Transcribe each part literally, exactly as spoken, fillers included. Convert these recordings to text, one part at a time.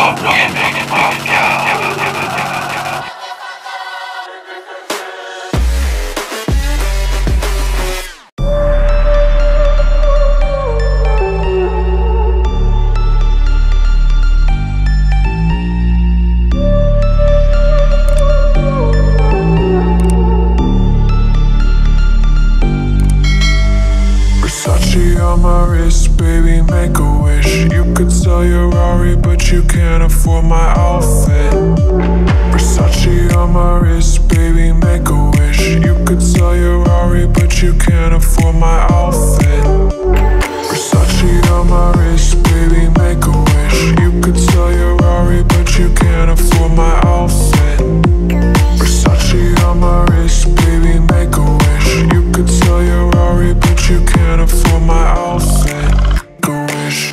On my wrist, baby, make a wish. You could sell your Rari, but you can't afford my outfit. Versace on my wrist, baby, make a wish. You could sell your Rari, but you can't afford my outfit. Versace on my wrist, baby, make a wish. You could sell your Rari, but you can't afford my outfit. Versace on my wrist, baby, make a wish. You could sell your Rari, but you can't afford my outfit. Go wish.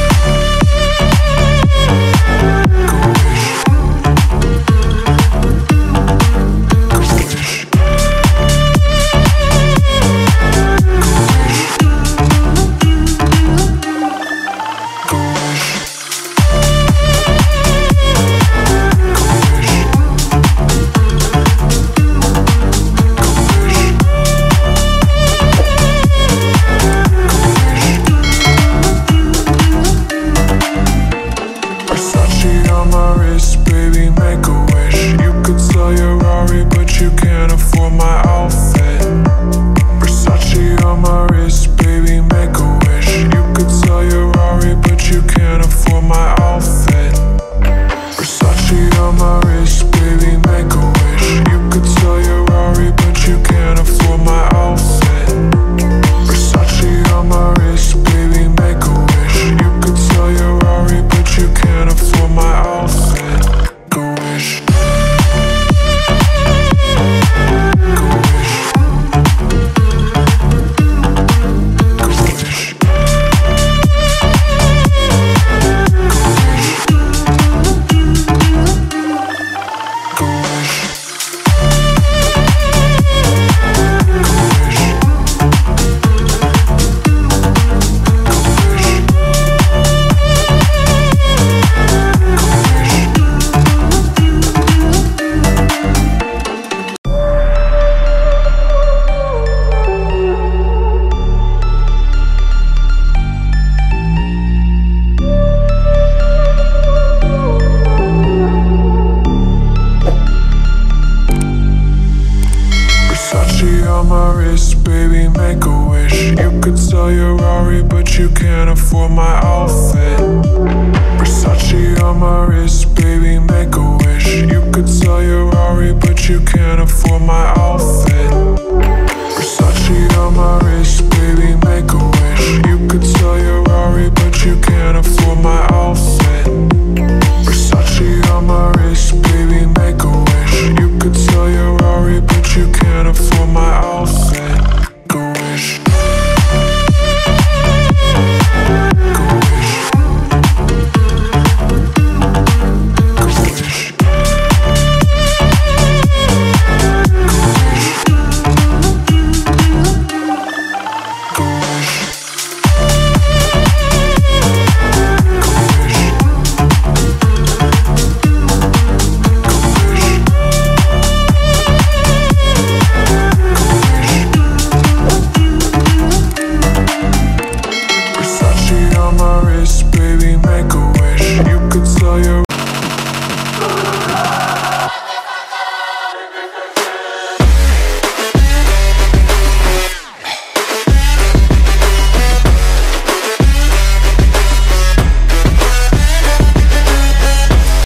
Go wish. Go wish. Go wish. On my wrist, baby, make a wish. You could sell your Rari, but you can't afford my outfit. Versace on my wrist, baby, make a wish. You could sell your Rari, but you can't afford my outfit. Versace on my wrist, baby, make a wish. You could sell your Rari, but you can't afford